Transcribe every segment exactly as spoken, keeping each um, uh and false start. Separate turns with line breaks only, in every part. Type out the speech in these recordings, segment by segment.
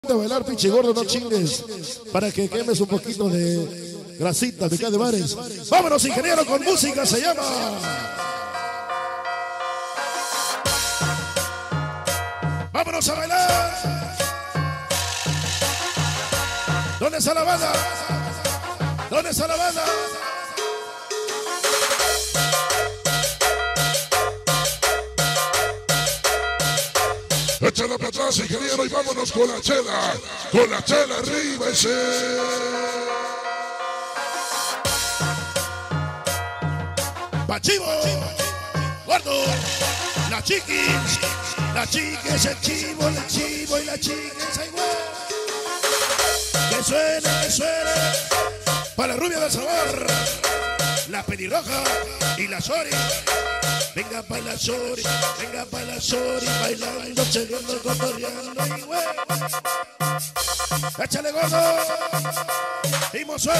A bailar, pinche gordo, no chingues, para que quemes un poquito de grasita, de de bares. Vámonos, ingeniero, con música, se llama. Vámonos a bailar. ¿Dónde está la banda? ¿Dónde está la banda?
Échala para atrás, ingeniero, y vámonos con la chela. Con la chela arriba ese.
Pachivo, gordo, la chiquis, la chiquis, el chivo, el chivo y la chiquis, ay güey. Que suene, que suene, para la rubia del sabor, la pelirroja y la shori. Venga pa' la shori, venga pa' la shori, bailando, cheleando, cotorreando, y güey. Échale gordo, y mozuelo,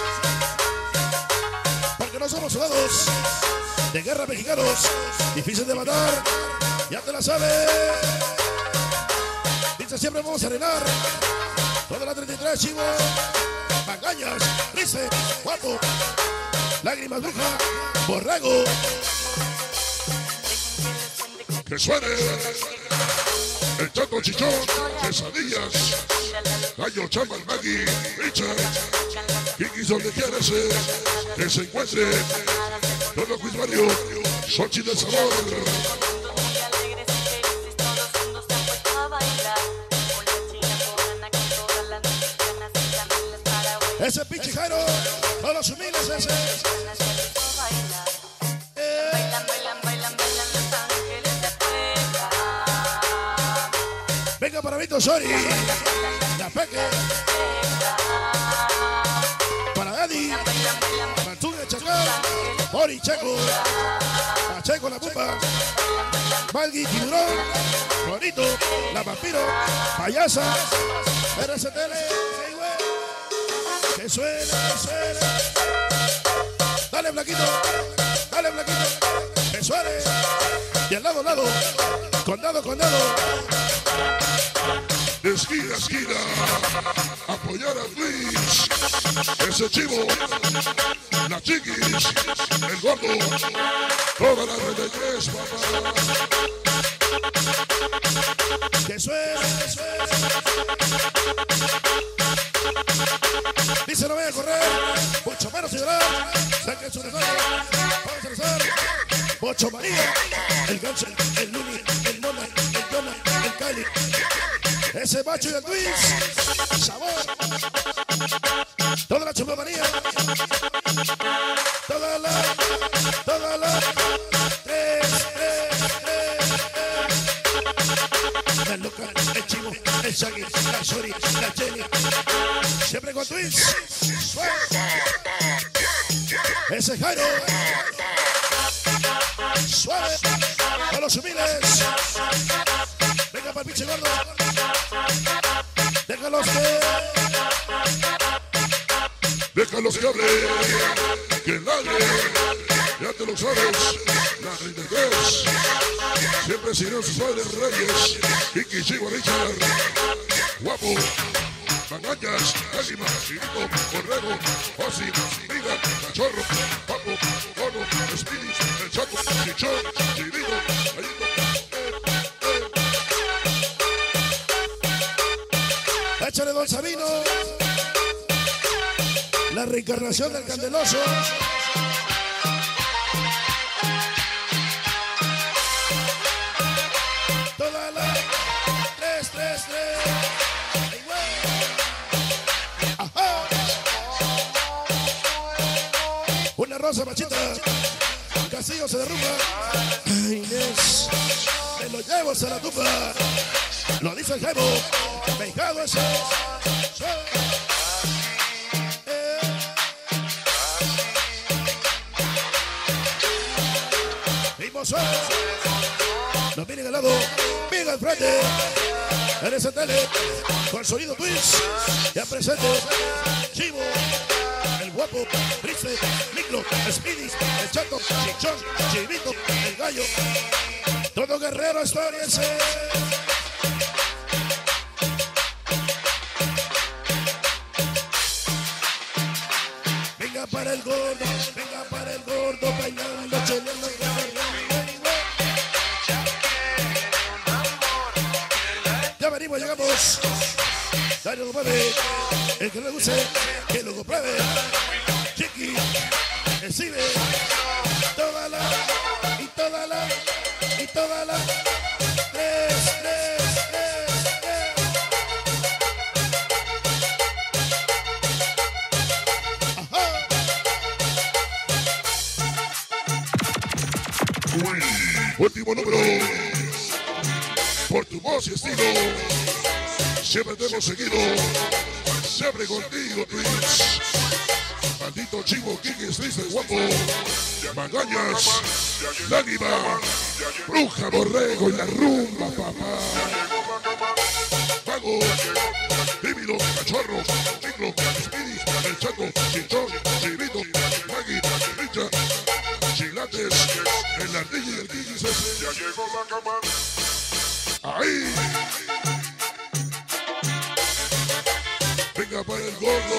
porque no somos soldados de guerra mexicanos, difícil de matar, ya te la sabes. Dice siempre vamos a arenar, toda la treinta y tres, chivo, magañas, rice, guapo, lágrimas bruja, borrego.
Que suene el chato chichón, quesadillas, gallo, chamba, el magui, Richard, Kikis donde quiera ser, que se encuentre, Lolo Cuismario, Xochitl del sabor.
Ese pinche Jairo, todos los humildes ese. Venga para Vito Sori, la Peque, para Daddy, Mantuga Chacal, Ori Checo, Pacheco la Pupa, Malgui Tiburón, Bonito, la Vampiro, Payasa, R S T L, que suena, que suena. Dale Blanquito, dale Blanquito, que suene. Y al lado, al lado, condado, condado.
De esquina a esquina, apoyar a Luis, ese chivo, la chiquis, el gordo, toda la red de tres, papá.
Que suene, que suene. Dice no voy a correr, mucho menos llorar, saquen su desorden, vamos a rezar. Bocho María, el gancho, el Luni, el Nona, el Dona, el Cali. Ese macho y el Luis, sabor, toda la chupamanía, toda la, toda la, tres, tres, tres, tres. La loca, el chivo, el shaggy, la shori, la Jenny, siempre con Luis, ese Jairo, suave, a los humildes, venga para el pinche gordo. Déjalos que...
Déjalos que hable, que ladre, ya te lo sabes, la treinta y tres, siempre sirven sus padres reyes, Kiki, Chivo, Richard, guapo, magañas, lágrimas, Chivito, borrego, Osi, Miga, cachorro, papo, cono, Speedy, el chato, chichón, Chivito, Ayito.
Échale Don Sabino, la reencarnación del Candeloso. Toda la tres, tres, tres. Ajá. Una rosa machita, el castillo se derrumba. Ay, Inés, me lo llevo a la tumba. Lo dice el Jaimo, pegado ese. Eh. Mismo suelo. No miren al lado, miren al frente. R S T L, con sonido Twins. Ya presente, Chivo, el guapo, Triste, Miclo, Speedy, el chato, Chichón, Chivito, el gallo. Todo guerrero historiense. para el gordo, venga para el gordo, bailando, cheleando. Ya venimos, llegamos. Dale, lo mueve. El que le guste, que lo compruebe. Chiqui, exhibe. Toda la, y toda la, y toda la. Tres, tres, tres, tres. Ajá.
Uy, último número. Por tu voz y estilo. Siempre te hemos seguido. Siempre contigo, Twins. Maldito chivo, Kiki, triste, guapo. Magañas, lágrima, bruja, borrego y la rumba, papá. Vago, tímido, cachorro, ciclo, speedy, el chaco, chinchón, chivito, magui, richa, chilates, el ardillo y el Kiki. Ya llegó la cama. Ahí. Venga para el gordo.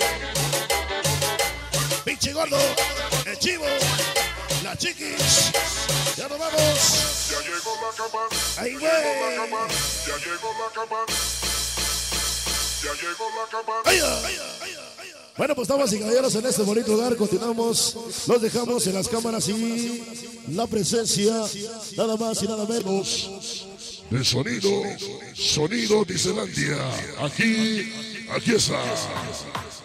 Pinche gordo, el chivo, la chiquis. Ya nos vamos.
Ya llegó la cama.
Ahí,
Ya
güey.
llegó la cama. Ya llegó la cama. Ya llegó la cama.
Ay, ay, ay, ay. Bueno, pues damas y caballeros, en este bonito lugar continuamos. Los dejamos en las cámaras y la presencia, nada más y nada menos.
El sonido, sonido de Islandia. Aquí, aquí está.